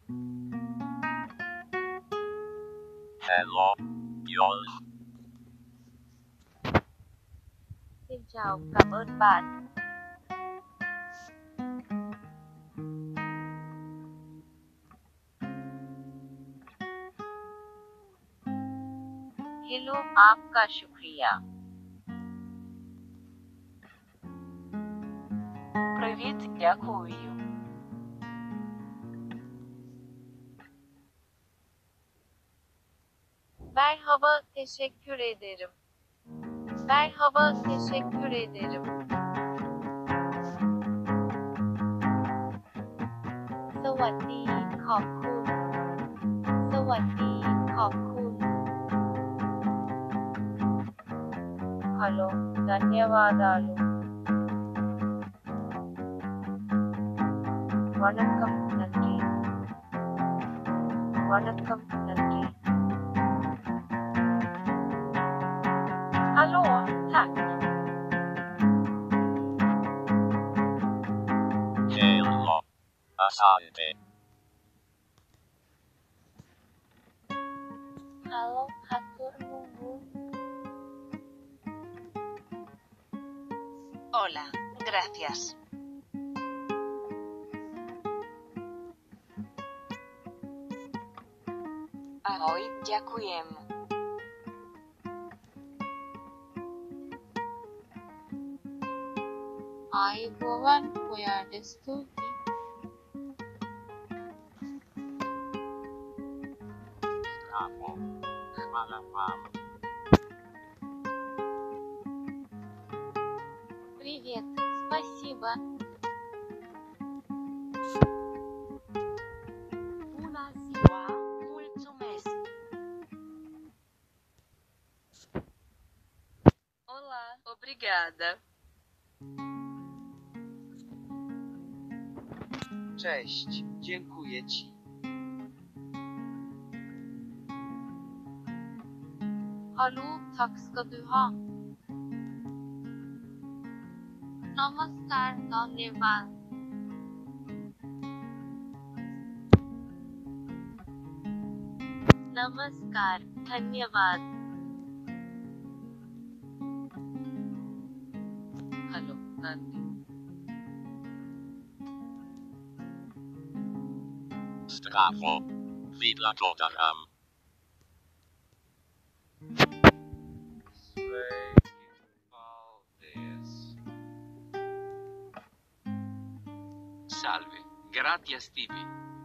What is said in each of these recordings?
Hello, Yol. Xin chào, cảm ơn bạn. Hello, आपका शुक्रिया. Привіт, дякую. Merhaba, teşekkür ederim. Merhaba, teşekkür ederim. สวัสดี ขอบคุณ สวัสดี ขอบคุณ Hello, ధన్యవాదాలు. வணக்கம், நன்றி. வணக்கம், நன்றி. Hallå, tack. Hello, Asante. Halo, hatur nuhun. Hola, gracias. Ahoj, ďakujem. ආයුබෝවන්, ඔයාට ස්තුතියි. Bravo. Hvala вам. Привет, спасибо. Bună ziua, mulțumesc. Olá, obrigada. Cześć, dziękuję ci. Hallo, takk skal du ha. Namaskar, धन्यवाद. नमस्कार, धन्यवाद. Hello, Nandi. Stravo. Vidla Totaram. Sveiki, paldies. Salve, gratias tibi.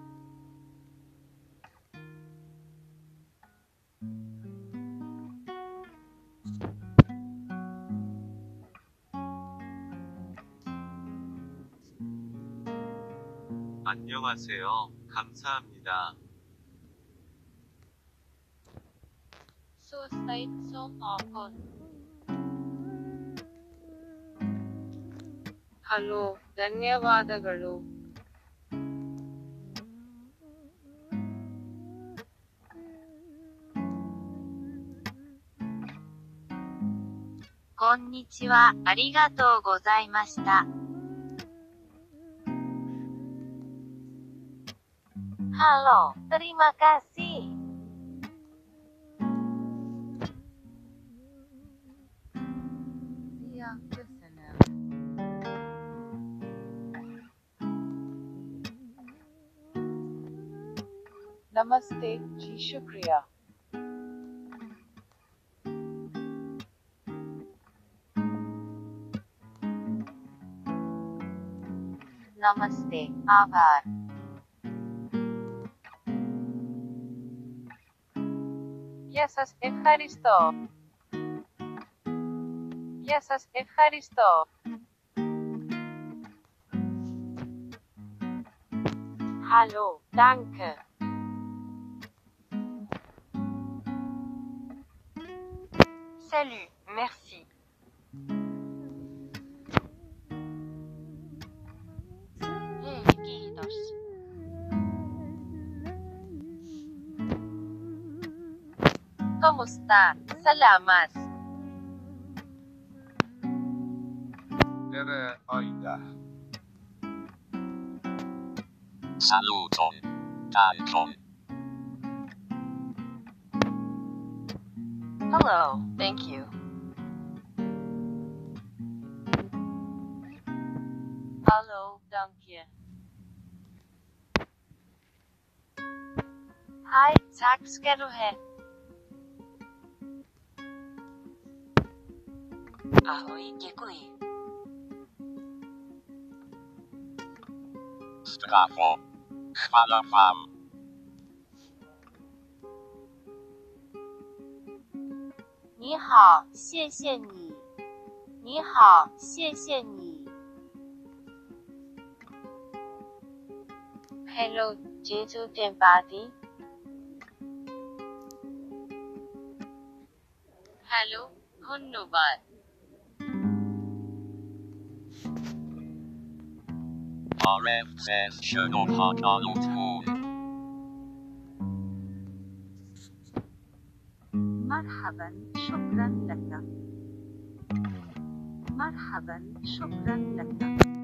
안녕하세요. 감사합니다. Suicide so often. Hello, ಧನ್ಯವಾದಗಳು.こんにちは、ありがとうございました。Halo, terima kasih. Ya, köszönöm. Namaste, ji shukriya. Namaste, आभार. Γεια σας, ευχαριστώ. Γεια σας, ευχαριστώ. Hallo, danke. Salut, merci. Hei, kiitos. Kamusta? Salamat. Tere aida. Saluton. Dalton. Hello, thank you. Hallo, dank je. Hej, tak skal du have. Ahoj, děkuji. Strafo. Chwala wam. 你好，谢谢你。你好，谢谢你。 Hello, dziękuję ten party. Hello, ধন্যবাদ. RF says Sherlock Holmes. مرحبا، شكرا لك. مرحبا، شكرا لك.